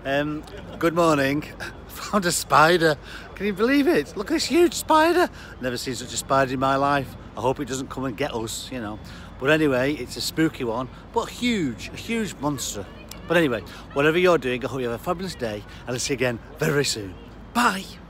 Good morning. Found a spider. Can you believe it? Look at this huge spider. Never seen such a spider in my life. I hope it doesn't come and get us, you know. But anyway, it's a spooky one, but huge, a huge monster. But anyway, whatever you're doing, I hope you have a fabulous day, and I'll see you again very, very soon. Bye.